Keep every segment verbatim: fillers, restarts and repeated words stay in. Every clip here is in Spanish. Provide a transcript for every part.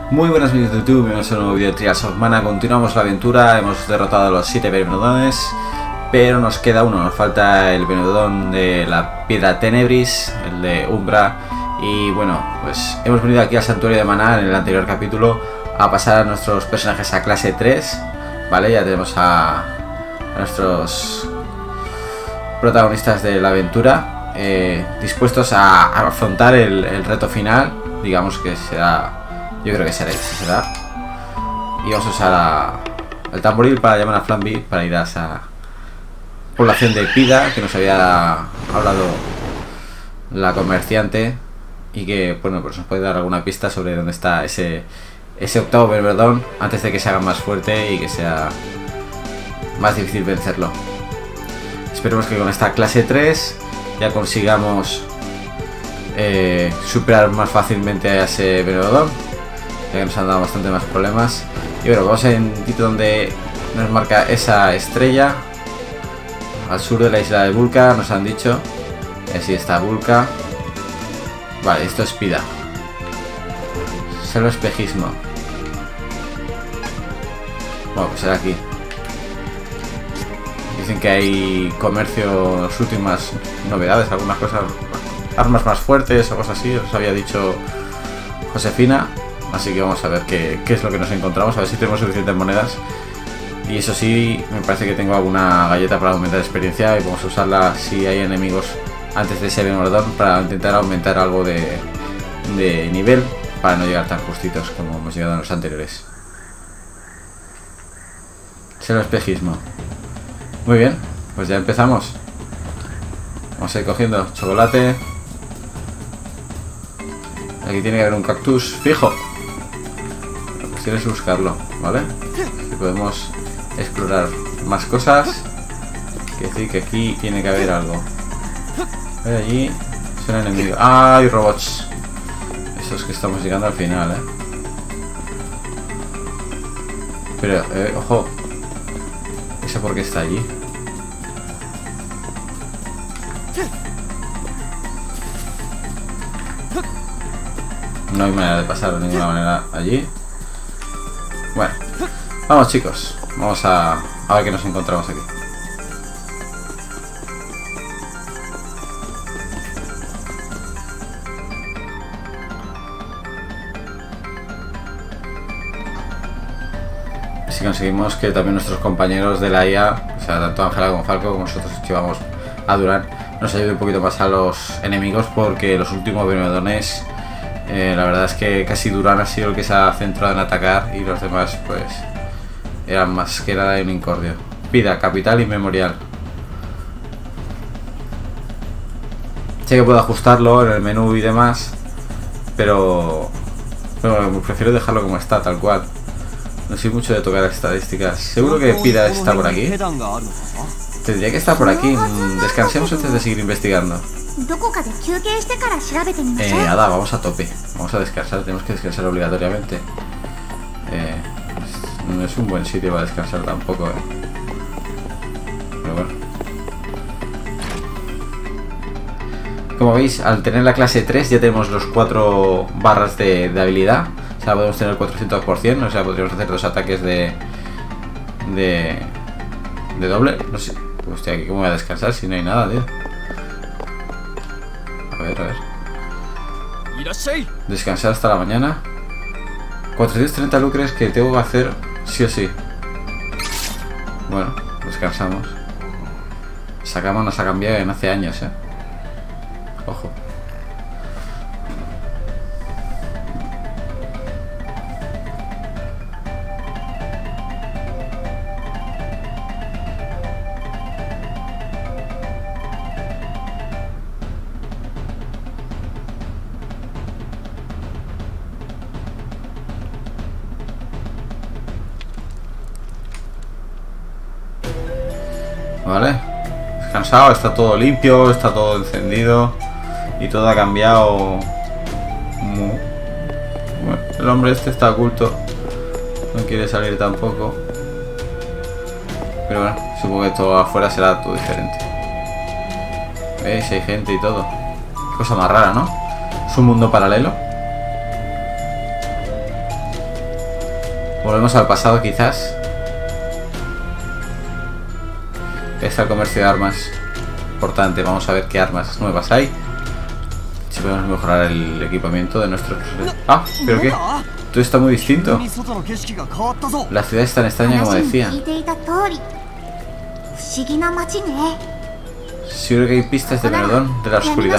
Muy buenas vídeos de YouTube, bienvenidos a un nuevo vídeo de Trials of Mana. Continuamos la aventura, hemos derrotado a los siete Venudones, pero nos queda uno, nos falta el Venudón de la Piedra Tenebris, el de Umbra. Y bueno, pues hemos venido aquí al Santuario de Maná en el anterior capítulo a pasar a nuestros personajes a clase tres. Vale, ya tenemos a, a nuestros protagonistas de la aventura eh, dispuestos a, a afrontar el, el reto final. Digamos que será, yo creo que será, será. Y vamos a usar a, el tamboril para llamar a Flamby para ir a esa población de Pida que nos había hablado la comerciante, y que bueno, pues nos puede dar alguna pista sobre dónde está ese, ese octavo Venudón antes de que se haga más fuerte y que sea más difícil vencerlo. Esperemos que con esta clase tres ya consigamos eh, superar más fácilmente a ese Venudón, ya que nos han dado bastante más problemas. Y bueno, vamos en un sitio donde nos marca esa estrella al sur de la isla de Vulca, nos han dicho. Así está Vulca. Vale, esto es Pida. Solo espejismo. Bueno, pues será aquí. Dicen que hay comercio, las últimas novedades, algunas cosas, armas más fuertes o cosas así, os había dicho Josefina. Así que vamos a ver qué, qué es lo que nos encontramos, a ver si tenemos suficientes monedas. Y eso sí, me parece que tengo alguna galleta para aumentar experiencia y vamos a usarla si hay enemigos antes de ese Venudón para intentar aumentar algo de, de nivel para no llegar tan justitos como hemos llegado en los anteriores. Solo espejismo. Muy bien, pues ya empezamos. Vamos a ir cogiendo chocolate. Aquí tiene que haber un cactus fijo. La cuestión es buscarlo, ¿vale? Si podemos explorar más cosas, quiere decir que aquí tiene que haber algo. A ver, allí son enemigos. ¡Ah! Hay robots. Esos que estamos llegando al final, ¿eh? Pero, eh, ojo. ¿Eso por qué está allí? No hay manera de pasar de ninguna manera allí. Bueno, vamos chicos. Vamos a, a ver qué nos encontramos aquí. Si conseguimos que también nuestros compañeros de la I A, o sea, tanto Ángela como Falco, como nosotros que vamos a Durán, nos ayude un poquito más a los enemigos, porque los últimos Venudones, eh, la verdad es que casi Durán ha sido el que se ha centrado en atacar y los demás pues eran más que nada de un incordio. Pida, capital y memorial. Sé que puedo ajustarlo en el menú y demás, pero, pero prefiero dejarlo como está, tal cual. No soy mucho de tocar estadísticas. Seguro que Pida está por aquí. Tendría que estar por aquí. Descansemos antes de seguir investigando. Eh, Ada, vamos a tope. Vamos a descansar. Tenemos que descansar obligatoriamente. Eh, no es un buen sitio para descansar tampoco, eh. Pero bueno. Como veis, al tener la clase tres ya tenemos los cuatro barras de, de habilidad. O sea, podemos tener el cuatrocientos por cien, o sea, podríamos hacer dos ataques de de, de doble. No sé, hostia, aquí cómo voy a descansar si no hay nada, tío. A ver, a ver. Descansar hasta la mañana. cuatrocientos treinta lucres que tengo que hacer sí o sí. Bueno, descansamos. Esa cama nos ha cambiado en hace años, eh. Ojo. Vale, descansado, está todo limpio, está todo encendido y todo ha cambiado. Bueno, el hombre este está oculto, no quiere salir tampoco, pero bueno, supongo que todo afuera será todo diferente. ¿Veis? Hay gente y todo. Qué cosa más rara, ¿no? Es un mundo paralelo. Volvemos al pasado quizás. Está el comercio de armas. Importante, vamos a ver qué armas nuevas hay. Si podemos mejorar el equipamiento de nuestros... Ah, ¿pero qué? Todo está muy distinto. La ciudad es tan extraña como decía. Seguro que hay pistas de Venodón de la oscuridad.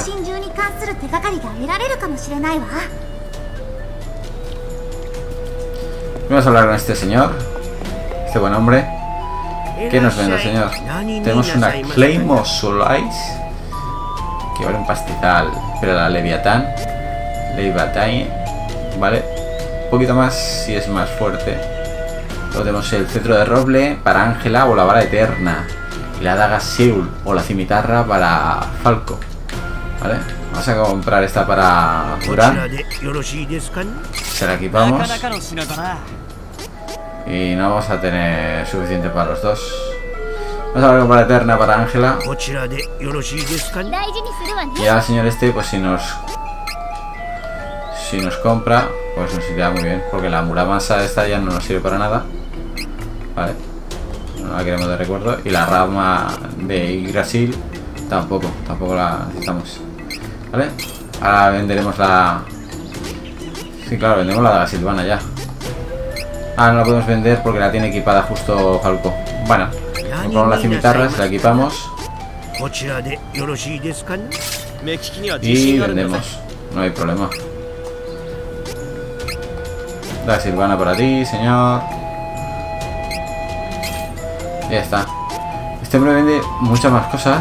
Vamos a hablar con este señor, este buen hombre. ¿Qué nos vende, señor? Tenemos una Claymore Solace que vale un pastizal, pero la Leviatán, Leviatán, vale, un poquito más si es más fuerte. Luego tenemos el cetro de roble para Ángela o la vara eterna, y la daga Seul o la cimitarra para Falco. Vale, vamos a comprar esta para Durán. Se la equipamos. Y no vamos a tener suficiente para los dos. Vamos a ver para eterna para Ángela. Y al señor este, pues si nos Si nos compra, pues nos iría muy bien. Porque la muramasa esta ya no nos sirve para nada. Vale, no la queremos de recuerdo. Y la rama de Yggdrasil tampoco, tampoco la necesitamos. Vale, ahora venderemos la... Sí, claro, vendemos la daga Silvana ya. Ah, no la podemos vender porque la tiene equipada justo Falco. Bueno, compramos la cimitarra, se la equipamos y vendemos. No hay problema. La Silvana para ti, señor. Ya está. Este hombre vende muchas más cosas.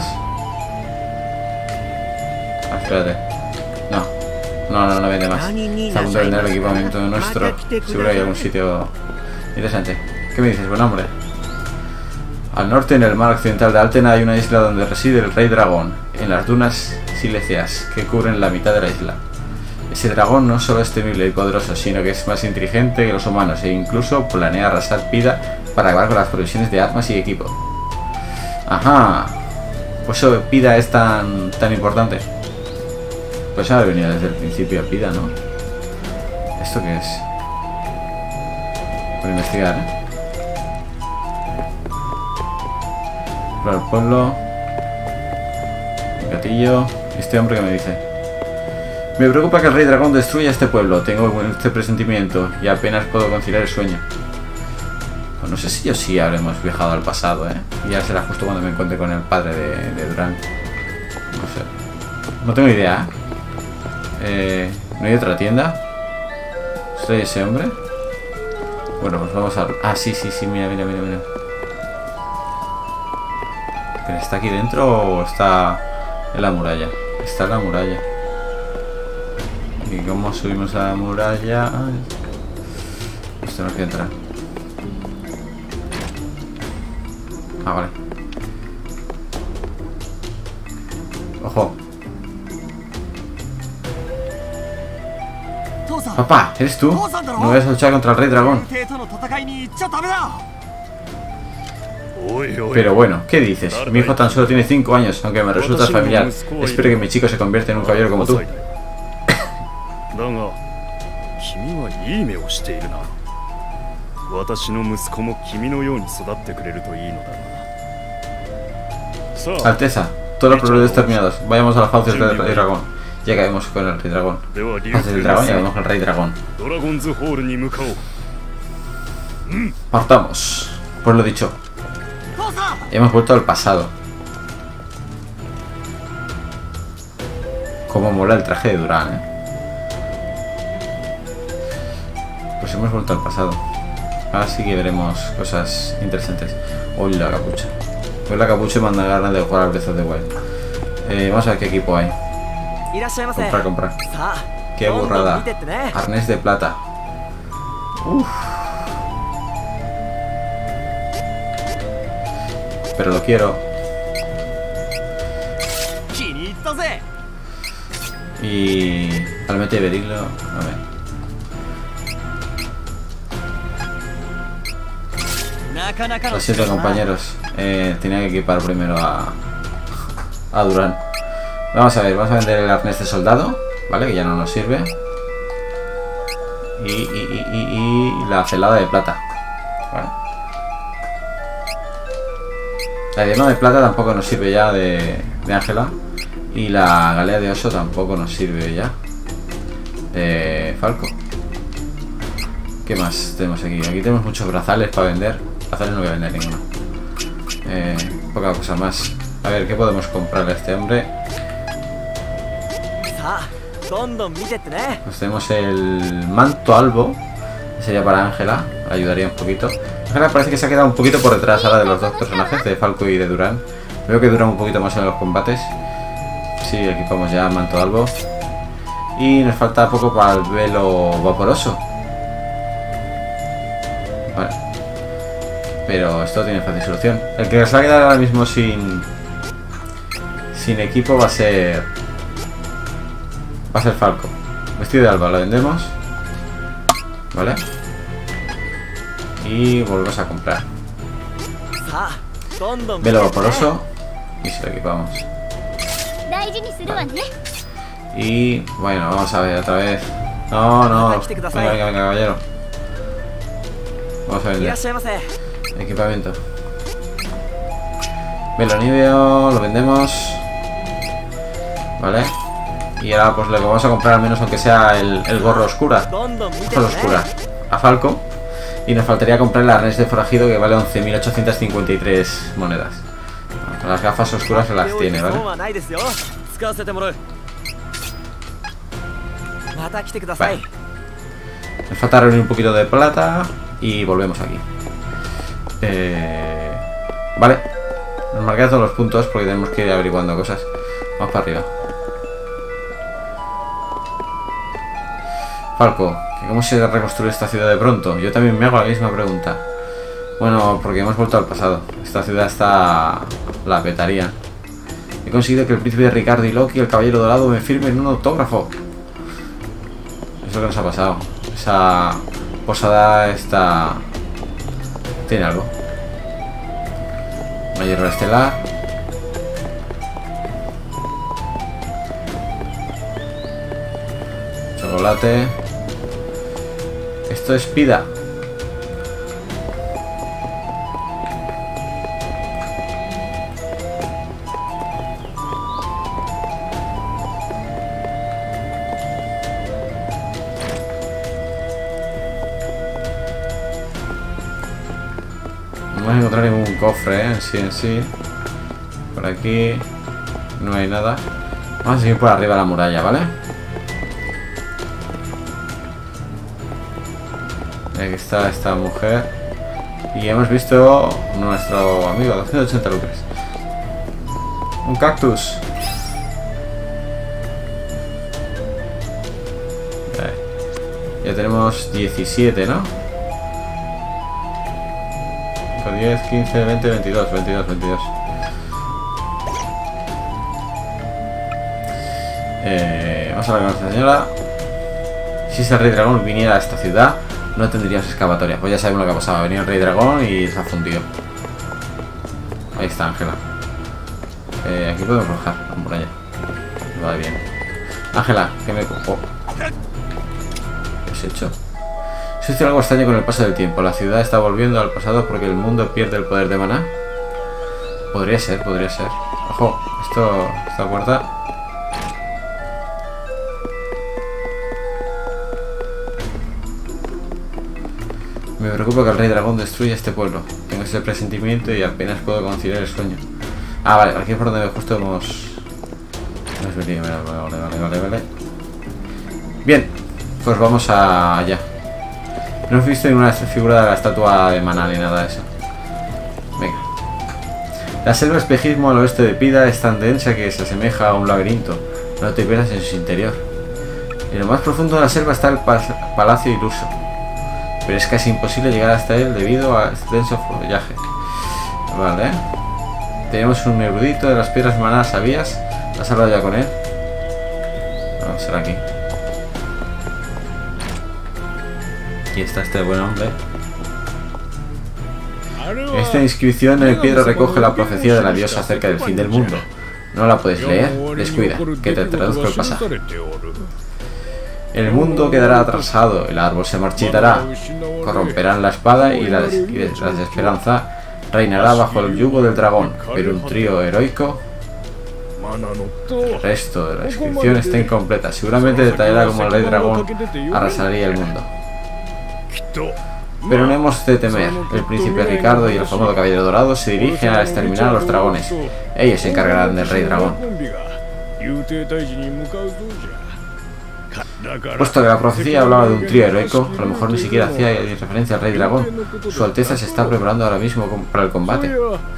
Ah, espérate. No. No, no, no vende más. Está a punto de vender el equipamiento nuestro. Seguro hay algún sitio interesante. ¿Qué me dices, buen hombre? Al norte, en el mar occidental de Altena, hay una isla donde reside el rey dragón, en las dunas silíceas que cubren la mitad de la isla. Ese dragón no solo es temible y poderoso, sino que es más inteligente que los humanos e incluso planea arrasar Pida para acabar con las provisiones de armas y equipo. Ajá. Pues eso Pida es tan, tan importante. Pues ha venido desde el principio a Pida, ¿no? ¿Esto qué es? Por investigar, ¿eh? Para el pueblo. El gatillo. Este hombre que me dice: me preocupa que el rey dragón destruya este pueblo. Tengo este presentimiento y apenas puedo conciliar el sueño. Pues no sé si yo sí habremos viajado al pasado, ¿eh? Y ya será justo cuando me encuentre con el padre de, de Durán. No sé. No tengo idea, ¿eh? ¿No hay otra tienda? ¿Soy ese hombre? Bueno, pues vamos a... Ah, sí, sí, sí, mira, mira, mira, mira. ¿Pero está aquí dentro o está en la muralla? Está en la muralla. ¿Y cómo subimos a la muralla? Esto no quiere entrar. Ah, vale. Ojo. Papá, ¿eres tú? No voy a luchar contra el rey dragón. Pero bueno, ¿qué dices? Mi hijo tan solo tiene cinco años, aunque me resulta familiar. Espero que mi chico se convierta en un caballero como tú. Alteza, todos los problemas terminados. Vayamos a las fauces del rey dragón. Ya caemos con el rey dragón. Fauces del dragón, ya caemos con el rey dragón. Partamos. Pues lo dicho. Hemos vuelto al pasado. Como mola el traje de Durán, ¿eh? Pues hemos vuelto al pasado. Ahora sí que veremos cosas interesantes. Hoy la capucha. Hoy la capucha me manda ganas de jugar al Breath of the Wild. Eh, vamos a ver qué equipo hay. Comprar, comprar. Qué burrada. Arnés de plata. Uff. Pero lo quiero. Y... Almete Berilo. A ver. Lo siento, compañeros. Eh, tenía que equipar primero a... A Durán. Vamos a ver, vamos a vender el arnés de soldado. Vale, que ya no nos sirve. Y, y, y, y, y la celada de plata. Vale. La diadema de plata tampoco nos sirve ya de Ángela. Y la galea de oso tampoco nos sirve ya de Falco. ¿Qué más tenemos aquí? Aquí tenemos muchos brazales para vender. Brazales no voy a vender ninguno. Eh, poca cosa más. A ver, ¿qué podemos comprarle a este hombre? Pues tenemos el manto albo. Sería para Ángela. Ayudaría un poquito. Ángela parece que se ha quedado un poquito por detrás ahora de los dos personajes, de Falco y de Durán. Veo que duran un poquito más en los combates. Sí, equipamos ya el manto albo. Y nos falta poco para el velo vaporoso. Vale. Pero esto tiene fácil solución. El que nos va a quedar ahora mismo sin Sin equipo va a ser Va a ser Falco. Vestido de alba, lo vendemos. Vale. Y volvemos a comprar velo vaporoso. Y se lo equipamos. Vale. Y bueno, vamos a ver otra vez. No, no. Venga, venga, venga, caballero. Vamos a vender. Equipamiento. Velo níveo, lo vendemos. Vale. Y ahora pues le vamos a comprar al menos aunque sea el, el gorro oscura. Gorro oscura. A Falco. Y nos faltaría comprar el arnés de forajido que vale once mil ochocientas cincuenta y tres monedas. Bueno, las gafas oscuras se las tiene, ¿vale? Vale. Nos falta reunir un poquito de plata y volvemos aquí. Eh, vale. Nos marqué todos los puntos porque tenemos que ir averiguando cosas. Vamos para arriba. Falco, ¿cómo se reconstruye esta ciudad de pronto? Yo también me hago la misma pregunta. Bueno, porque hemos vuelto al pasado. Esta ciudad está... la petaría. He conseguido que el príncipe Ricardo y Loki, el caballero dorado, me firmen un autógrafo. Es lo que nos ha pasado. Esa posada está... tiene algo. Una hierba estelar. Chocolate. Esto es pida. No vamos a encontrar ningún cofre, ¿eh? en sí en sí. Por aquí no hay nada. Vamos a seguir por arriba de la muralla, ¿vale? Aquí está esta mujer. Y hemos visto nuestro amigo, doscientos ochenta lucas. Un cactus. Vale. Ya tenemos diecisiete, ¿no? diez, quince, veinte, veintidós, veintidós, veintidós. Eh, vamos a hablar con esta señora. Si ese rey dragón viniera a esta ciudad, no tendríamos escapatoria. Pues ya sabemos lo que ha pasado. Ha venido el rey dragón y se ha fundido. Ahí está Ángela. Eh, aquí podemos bajar la muralla. Va bien. Ángela, ¿qué me cojo? ¿Qué has hecho? Existe algo extraño con el paso del tiempo. La ciudad está volviendo al pasado porque el mundo pierde el poder de maná. Podría ser, podría ser. Ojo, esto, esta puerta. Me preocupa que el rey dragón destruya este pueblo. Tengo ese presentimiento y apenas puedo conciliar el sueño. Ah, vale, aquí es por donde justo hemos... hemos venido. Vale, vale, vale, vale, vale. Bien, pues vamos a allá. No he visto ninguna figura de la estatua de maná ni nada de eso. Venga. La selva espejismo al oeste de Pida es tan densa que se asemeja a un laberinto. No te pierdas en su interior. En lo más profundo de la selva está el palacio iluso. Pero es casi imposible llegar hasta él debido a este denso follaje. Vale. Tenemos un erudito de las piedras maná, ¿sabías? ¿Has hablado ya con él? Vamos a ser aquí. Aquí está este buen hombre. Esta inscripción en piedra recoge la profecía de la diosa acerca del fin del mundo. ¿No la puedes leer? Descuida, que te traduzco el pasaje. El mundo quedará atrasado, el árbol se marchitará, corromperán la espada y la, des y des la desesperanza reinará bajo el yugo del dragón, pero un trío heroico. El resto de la descripción está incompleta, seguramente detallará como el rey dragón arrasaría el mundo. Pero no hemos de temer, el príncipe Ricardo y el famoso caballero dorado se dirigen a exterminar a los dragones. Ellos se encargarán del rey dragón. Puesto que la profecía hablaba de un trío heroico, a lo mejor ni siquiera hacía referencia al rey dragón. Su Alteza se está preparando ahora mismo para el combate.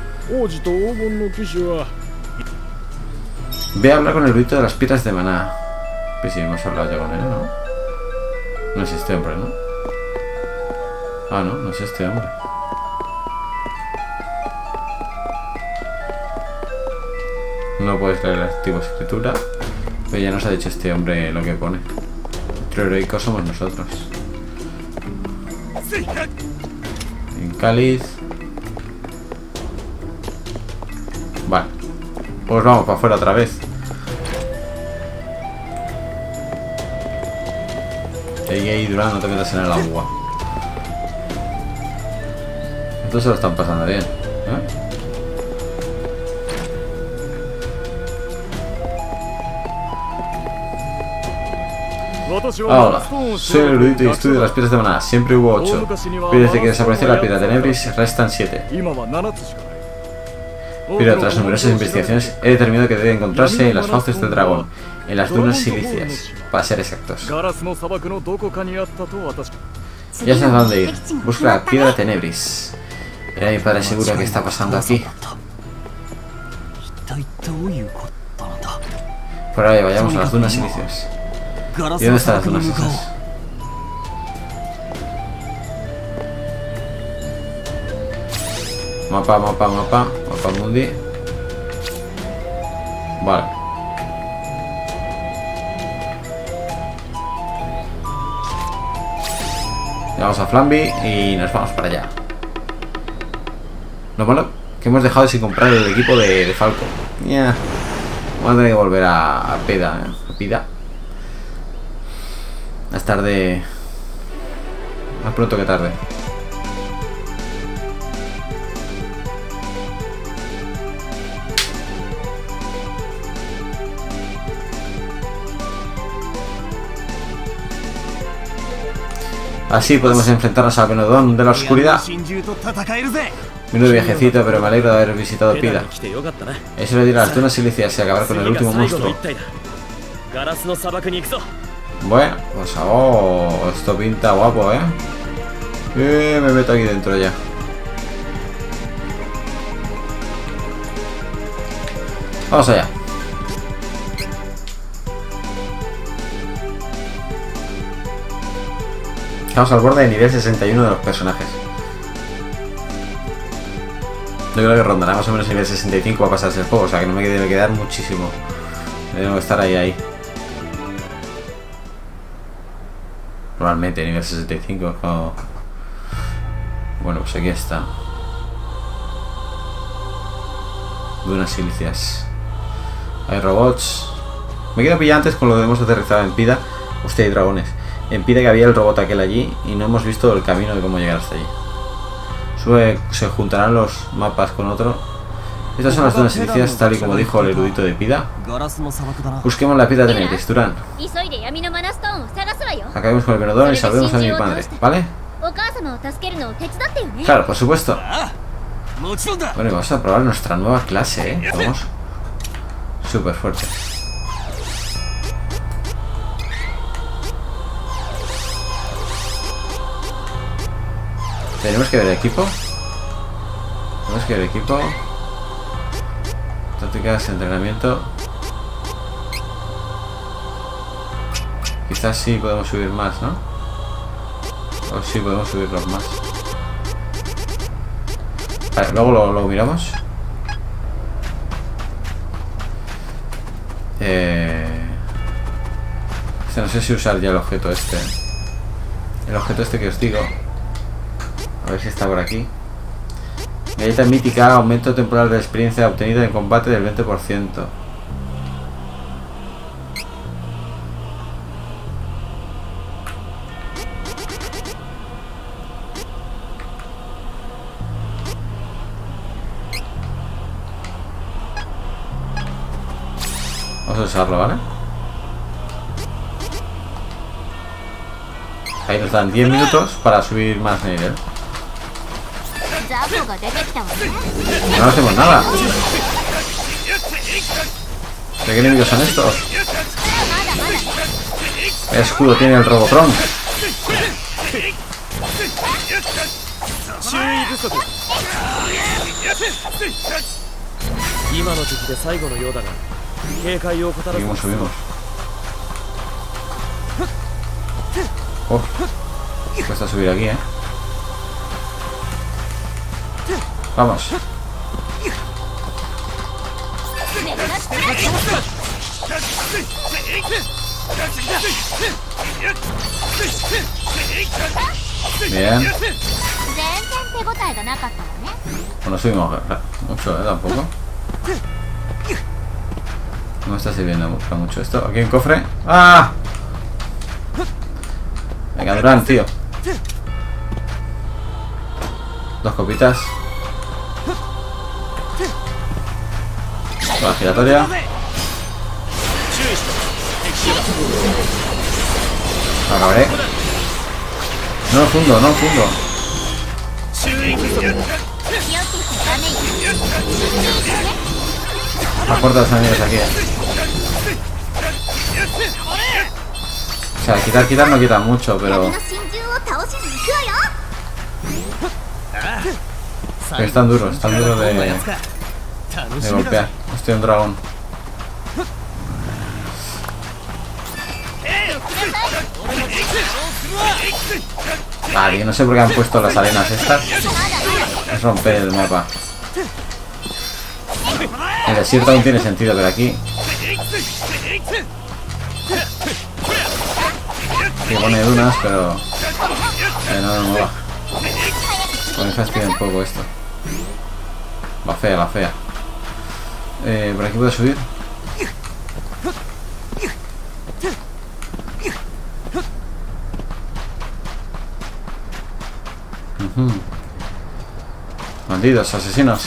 Ve a hablar con el grito de las piedras de maná. Pues sí, hemos hablado ya con él, ¿no? No es este hombre, ¿no? Ah, no, no es este hombre. No puedes leer el activo escritura. Pero ya nos ha dicho este hombre lo que pone. Trío heroico somos nosotros. En cáliz. Vale. Pues vamos para afuera otra vez. Ey, ey, Durán, no te metas en el agua. Entonces se lo están pasando bien, ¿eh? Ahora, soy el erudito y estudio las piedras de maná. Siempre hubo ocho. Pero desde que desapareció la piedra de Tenebris restan siete. Pero tras numerosas investigaciones he determinado que debe encontrarse en las fauces del dragón, en las dunas silicias, para ser exactos. Ya sabes a dónde ir. Busca la piedra de Tenebris. Era mi padre seguro que está pasando aquí. Por ahora vayamos a las dunas silicias. ¿Y dónde están las dunas esas? Mapa, mapa, mapa. Mapa mundi. Vale. Llegamos a Flamby y nos vamos para allá. Lo malo que hemos dejado sin comprar el equipo de, de Falco. Yeah. Vamos a tener que volver a, a Peda, ¿eh? A Pida. Más tarde. Más pronto que tarde. Así podemos enfrentarnos al Venodón de la oscuridad. Menudo viajecito, pero me alegro de haber visitado Pida. Eso le dirá a las dunas silicias y acabar con el último monstruo. Bueno, pues oh, esto pinta guapo, ¿eh? Eh, me meto aquí dentro ya. Vamos allá. Estamos al borde de nivel sesenta y uno de los personajes. Yo creo que rondará más o menos nivel sesenta y cinco para pasarse el juego, o sea que no me debe quedar muchísimo. Tengo que estar ahí, ahí. Normalmente nivel sesenta y cinco. Oh. Bueno, pues aquí está. Dunas silicias. Hay robots. Me quedo pillado antes con lo que hemos aterrizado en Pida. Hostia, hay dragones. En Pida que había el robot aquel allí y no hemos visto el camino de cómo llegar hasta allí. Sube, se juntarán los mapas con otro. Estas son las dunas silicias, tal y como dijo el erudito de Pida. Busquemos la piedra de Tenebris, Durán. Acabemos con el Venodón y salvemos a mi padre, ¿vale? Claro, por supuesto. Bueno, vamos a probar nuestra nueva clase, ¿eh? Vamos. Súper fuerte. Tenemos que ver el equipo. Tenemos que ver el equipo. Tácticas, entrenamiento. Quizás sí podemos subir más, ¿no? O sí podemos subirlos más. Vale, luego lo, lo miramos. Eh... Este, no sé si usar ya el objeto este. El objeto este que os digo. A ver si está por aquí. Galleta mítica, aumento temporal de experiencia obtenida en combate del veinte por ciento. usarlo, ¿vale? Ahí nos dan diez minutos para subir más nivel. No hacemos nada. ¿De qué enemigos son estos? ¿Qué escudo tiene el Robotron? Subimos, subimos. Oh, cuesta subir aquí, eh. Vamos. Bien. Bueno, subimos mucho, ¿eh? Tampoco. No me está sirviendo mucho esto. Aquí hay un cofre. ¡Ah! Venga, Durán, tío. Dos copitas. La giratoria. Acabaré. No lo fundo, no lo fundo. Más cortas los enemigos aquí. O sea, quitar, quitar no quita mucho, pero... pero están duros, están duros de... de golpear. Estoy un dragón. Vale, yo no sé por qué han puesto las arenas estas. Es romper el mapa. El desierto aún tiene sentido, pero aquí... que pone dunas, pero... Eh, no, no, no va. Me fastidia un poco esto. La fea, la fea. Eh, por aquí puedo subir. Uh-huh. Malditos asesinos.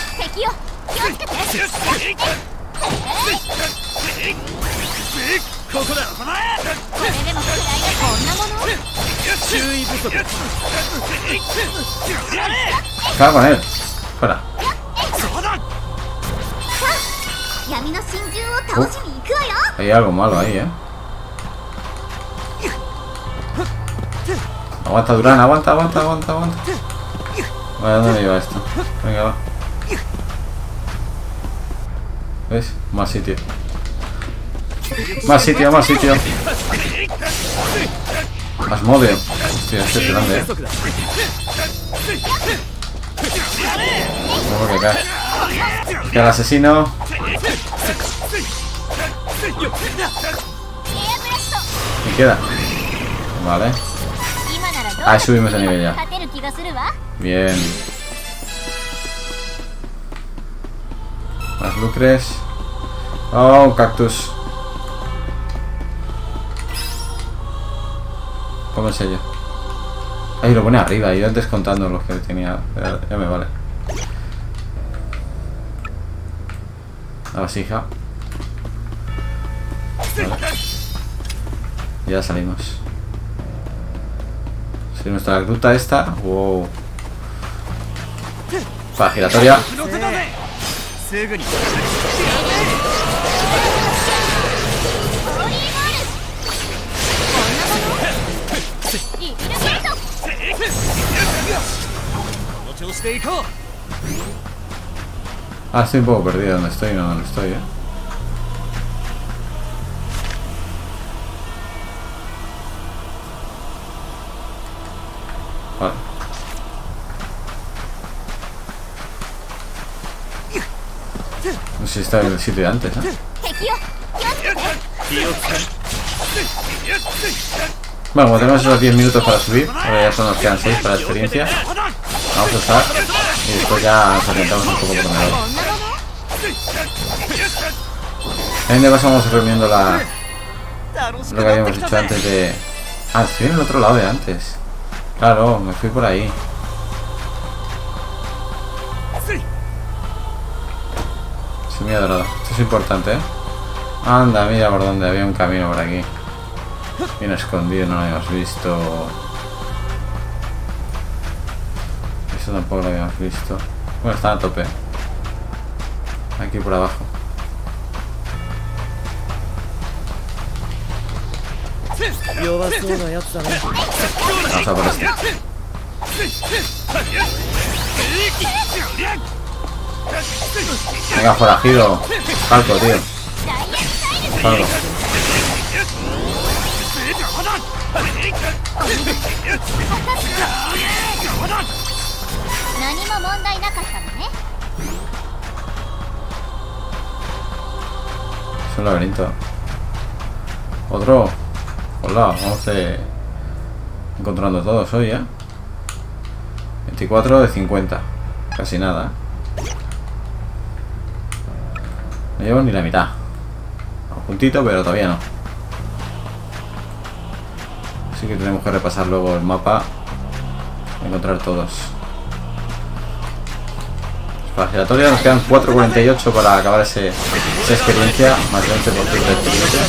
Cago con él. Fuera. Uh, hay algo malo ahí, eh. Aguanta, Durán, aguanta, aguanta, aguanta, aguanta. Vale, ¿dónde me lleva esto? Venga, va. ¿Ves? Más sitio. Más sitio, más sitio. Más modio. Hostia, este es grande, eh. ¿Cómo que cae? Que al asesino. Me queda. Vale. Ahí subimos de nivel ya. Bien. Más lucres. Oh, un cactus. ¿Cómo es ello? Ahí lo pone arriba. Yo antes contando los que tenía. Ya me vale. La vasija. Vale. Ya salimos. Si nuestra gruta esta. Wow. Para giratoria. Ah, estoy un poco perdido donde estoy, no donde estoy, eh. Vale. No sé si estaba en el sitio de antes, ¿eh? Bueno, como tenemos esos diez minutos para subir, ahora ya solo nos quedan seis para la experiencia. Vamos a usar y después ya nos orientamos un poco por donde vamos. También de paso vamos reuniendo la... lo que habíamos hecho antes de... Ah, estoy en el otro lado de antes. Claro, me fui por ahí. Semilla dorada. Esto es importante, ¿eh? Anda, mira por dónde había un camino por aquí. Bien escondido, no lo habíamos visto. Eso tampoco lo habíamos visto. Bueno, está a tope. Aquí por abajo. Vamos a por este. Venga, forajido. Falco, tío. Falco. Es un laberinto. Otro. Hola, vamos a encontrando todos hoy, ¿eh? veinticuatro de cincuenta. Casi nada. No llevo ni la mitad. Un puntito, pero todavía no. Así que tenemos que repasar luego el mapa. Encontrar todos. Para la giratoria nos quedan cuatro cuarenta y ocho para acabar ese, esa experiencia. Más de veinte por ciento de experiencia.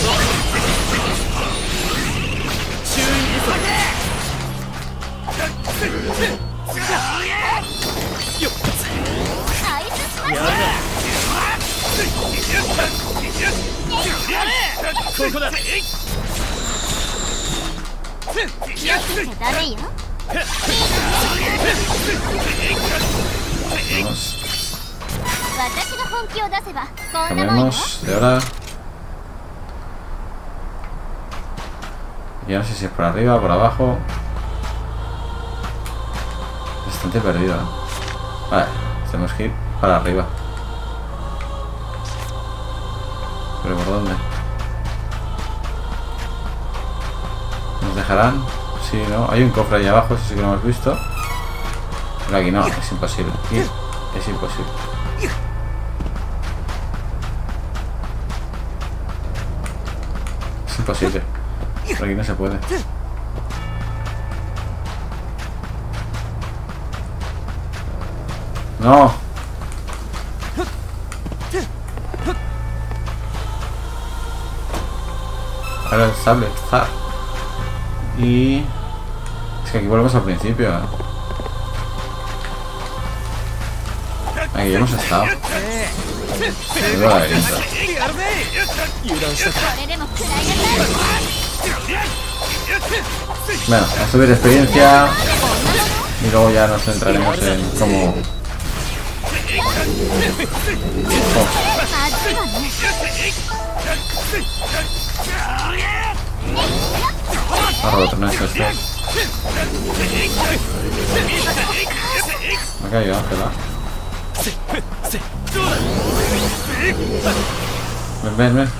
Vamos. Cambiamos de hora. Yo no sé si es por arriba o por abajo. Bastante perdido, ¿eh? Vale, tenemos que ir para arriba. ¿Pero por dónde? ¿Nos dejarán? Sí, ¿no? Hay un cofre ahí abajo, eso sí que lo hemos visto. Pero aquí no, es imposible. Aquí es imposible. Es imposible. Por aquí no se puede. ¡No! Ahora el sable está. Y... es que aquí volvemos al principio, ¿eh? Aquí ya hemos estado. Menudo laberinto. Bueno, a subir experiencia. Y luego ya nos centraremos en cómo... Oh. Ahora otro, no es este. Me ha caído Ángela. Ven, ven, ven.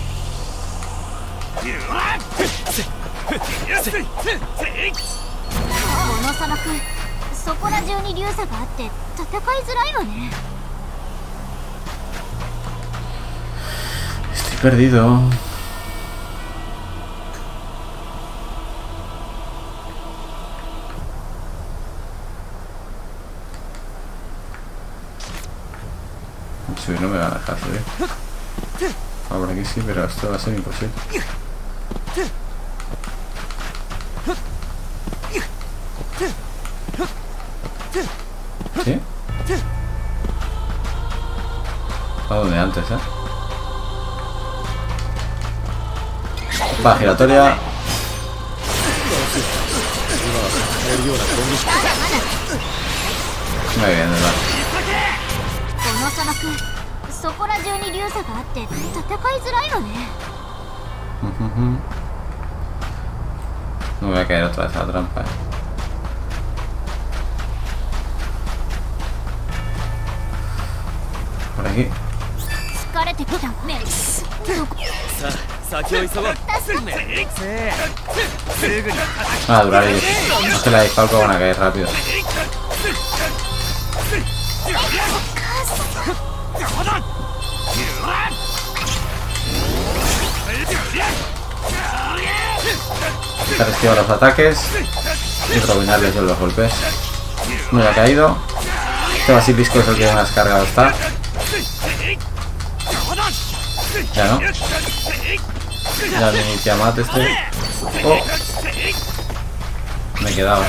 Estoy perdido. Subir no me va a dejar subir. Ah, por aquí sí, pero esto va a ser imposible. ¿Sí? A donde antes, ¿eh? Va, giratoria. Muy bien, ¿verdad? No me voy a caer otra vez a la trampa, ¿eh? Por aquí. Ah, durar ahí. No se la disfalco, van a caer rápido. Intentar esquivar los ataques y dominarles los golpes. No me ha caído. Este basilisco es el que más cargado está. Ya no. Ya mi Tiamat este. Oh. Me quedaba.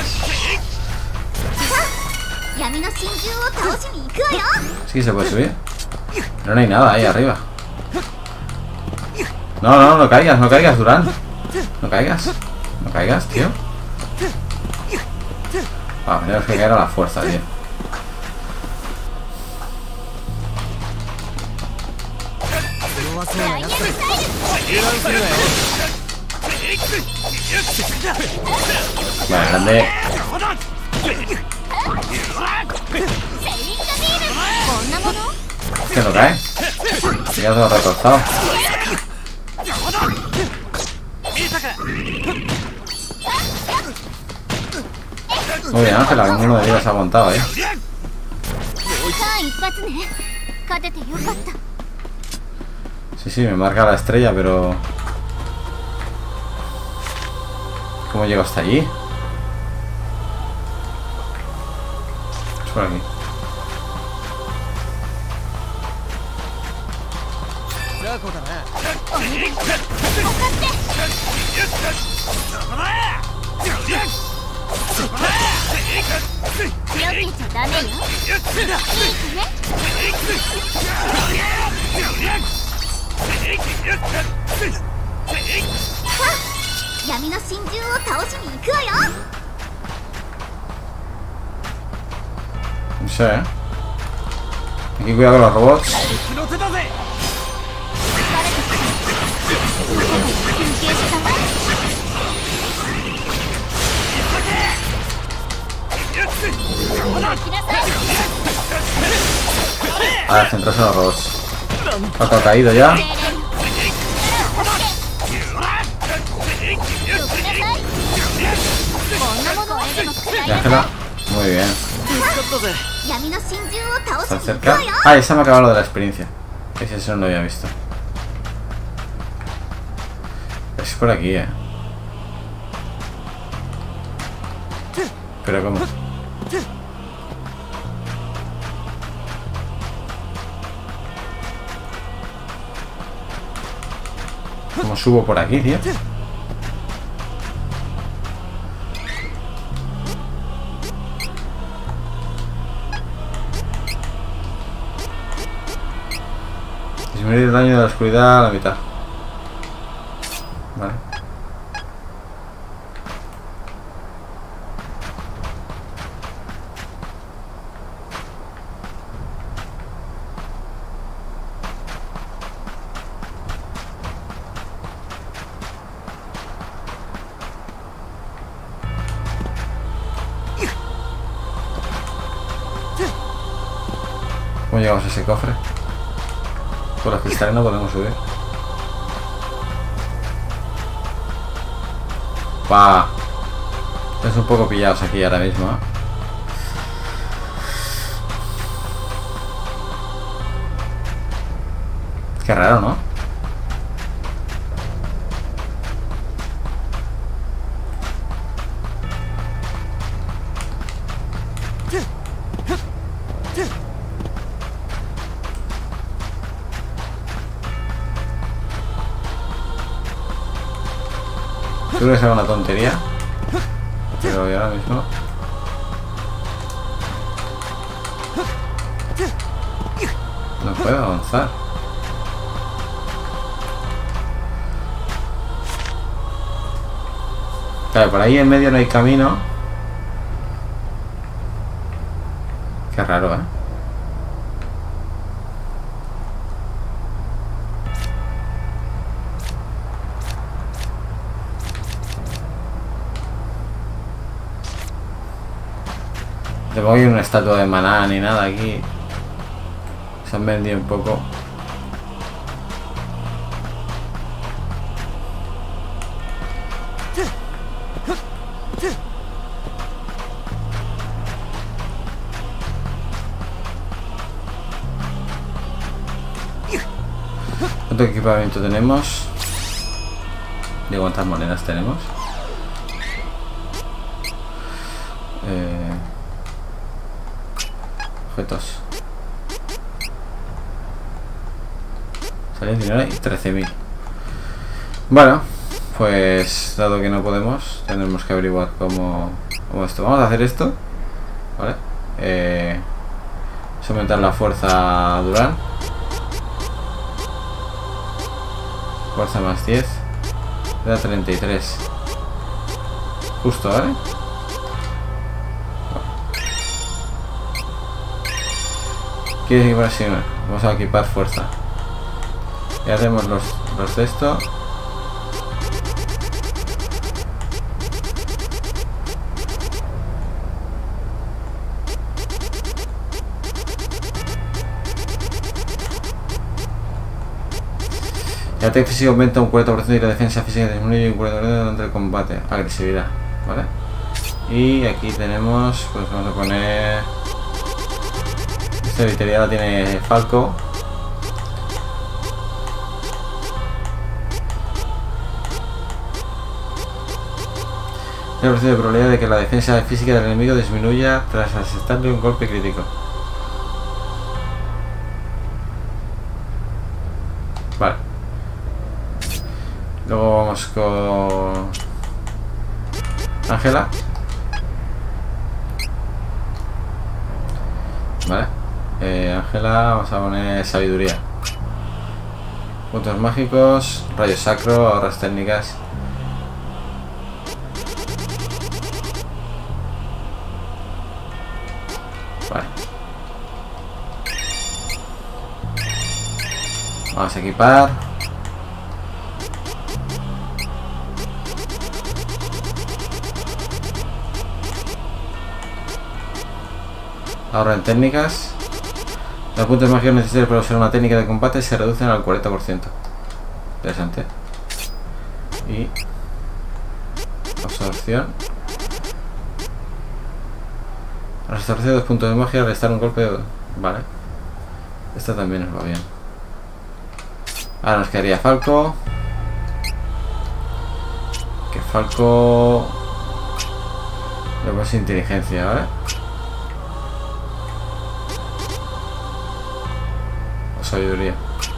Sí, se puede subir. Pero no hay nada ahí arriba. No, no, no caigas, no caigas, Durán. No caigas. No caigas, tío. Ah, tenemos que caer a la fuerza, tío. Vale, grande. ¿Qué no cae? Ya todo recortado. Muy bien, Ángela, ninguno de ellos se ha aguantado, eh. Sí, sí, me marca la estrella, pero... ¿cómo llego hasta allí? Es por aquí. No sé, ¿eh? Aquí cuidado con los robots. Ahora centrarse en los robots. Paco ha caído ya. Y Ángela, muy bien. ¿Está cerca? Ah, esa me ha acabado lo de la experiencia. Ese eso no lo había visto. Es por aquí, eh. Pero ¿cómo? ¿Cómo subo por aquí, tío? Disminuir el daño de la oscuridad a la mitad. Vale. ¿Cómo llegamos a ese cofre? Por los cristales no podemos subir. Pa. Estamos un poco pillados aquí ahora mismo, ¿eh? Qué raro, ¿no? Creo que será una tontería, pero ahora mismo no puedo avanzar. Claro, por ahí en medio no hay camino. Qué raro, ¿eh? No hay una estatua de maná ni nada aquí. Se han vendido un poco. ¿Cuánto equipamiento tenemos? ¿De cuántas monedas tenemos? Eh... Objetos. Salen dinero y trece mil. Bueno, pues dado que no podemos, tendremos que averiguar cómo, cómo esto. Vamos a hacer esto, ¿vale? Eh, vamos a aumentar la fuerza Durán. Fuerza más diez. Da treinta y tres. Justo, ¿vale? ¿Quieres equipar? Sí, no. Vamos a equipar fuerza. Y hacemos los, los de esto. El ataque físico aumenta un cuarenta por ciento y la defensa física disminuye un cuarenta por ciento durante el combate. Agresividad, ¿vale? Y aquí tenemos, pues vamos a poner... Esta vitalidad la tiene Falco. Tiene la probabilidad de que la defensa física del enemigo disminuya tras asestarle un golpe crítico. Vale. Luego vamos con Ángela. Vale. Ángela, eh, vamos a poner sabiduría. Puntos mágicos, rayo sacro, ahorras técnicas. Vale. Vamos a equipar. Ahorra en técnicas. Los puntos mágicos necesarios para usar una técnica de combate se reducen al cuarenta por ciento. Interesante. Y absorción. Absorción de dos puntos de magia al restar un golpe. Vale. Esta también nos va bien. Ahora nos quedaría Falco. Que Falco... Luego es inteligencia, ¿vale? Sabiduría.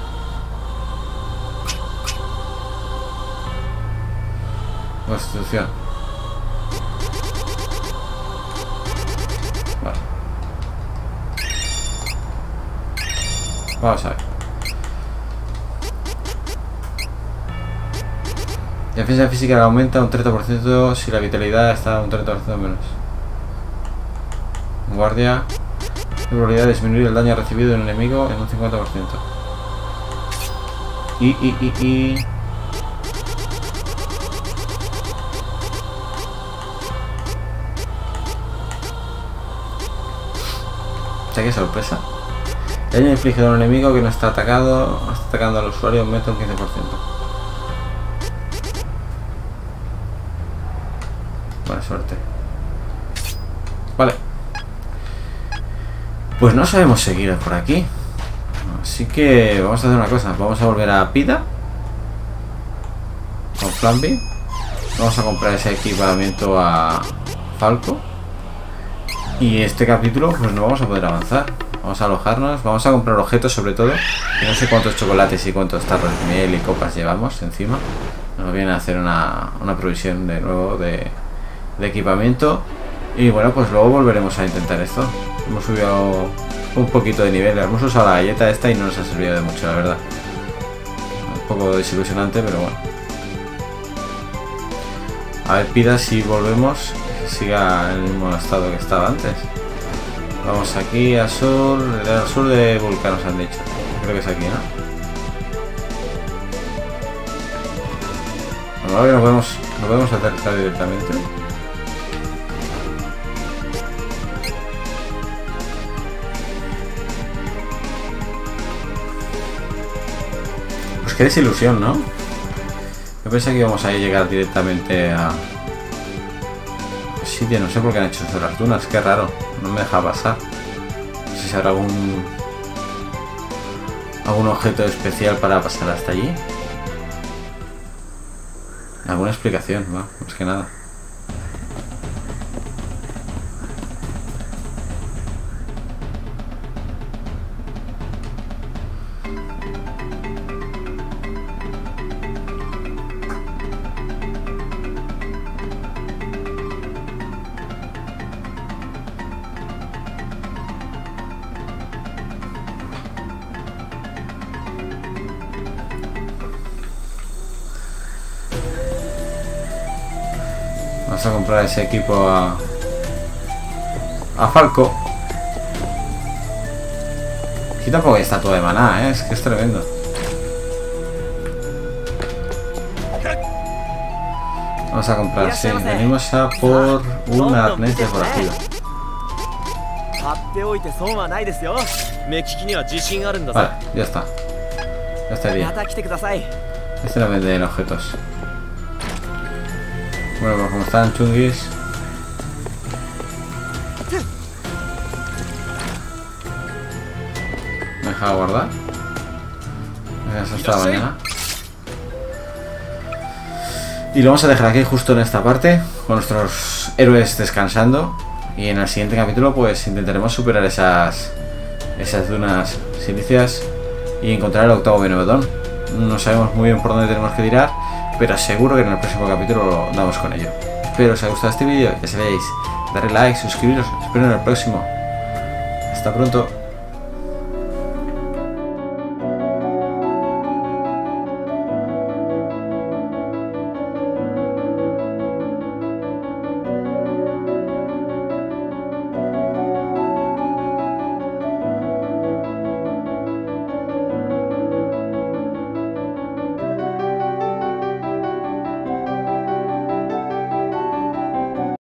Constitución. Vale. Vamos a ver. La defensa física aumenta un treinta por ciento si la vitalidad está un treinta por ciento menos. Guardia. La probabilidad de disminuir el daño recibido de un enemigo en un cincuenta por ciento. Y, y, y, y... O sea, qué sorpresa. El daño infligido a un enemigo que no está atacado, no está atacando al usuario, aumenta un quince por ciento. Buena suerte. Vale. Pues no sabemos seguir por aquí. Así que vamos a hacer una cosa. Vamos a volver a Pida con Flamby. Vamos a comprar ese equipamiento a Falco. Y este capítulo pues no vamos a poder avanzar. Vamos a alojarnos. Vamos a comprar objetos sobre todo. Y no sé cuántos chocolates y cuántos tarros de miel y copas llevamos encima. Nos viene a hacer una, una provisión de nuevo de, de equipamiento. Y bueno, pues luego volveremos a intentar esto. Hemos subido un poquito de nivel. Hemos usado la galleta esta y no nos ha servido de mucho, la verdad. Un poco desilusionante, pero bueno. A ver, Pida si volvemos. Que siga en el mismo estado que estaba antes. Vamos aquí al sur. Al sur de Vulcan nos han dicho. Creo que es aquí, ¿no? Bueno, ahora que nos podemos, nos podemos aterrizar directamente. Qué desilusión, ¿no? Yo pensé que íbamos a llegar directamente a... sitio, no sé por qué han hecho esto de las dunas, qué raro, no me deja pasar. No sé si habrá algún... algún objeto especial para pasar hasta allí. Alguna explicación, no, más que nada. Vamos a comprar ese equipo a, a Falco. Aquí tampoco hay estatua de maná, ¿eh? Es que es tremendo. Vamos a comprar, sí, venimos a por un arnés decorativo. Vale, ya está. Ya estaría. Este no vende objetos. Bueno, pues como están chunguis. Me deja guardar. Hasta la mañana. Y lo vamos a dejar aquí justo en esta parte, con nuestros héroes descansando. Y en el siguiente capítulo pues intentaremos superar esas esas dunas silicias y encontrar el octavo Venodón. No sabemos muy bien por dónde tenemos que tirar, pero seguro que en el próximo capítulo lo damos con ello. Espero os haya gustado este vídeo, ya sabéis, darle like, suscribiros, espero en el próximo. Hasta pronto.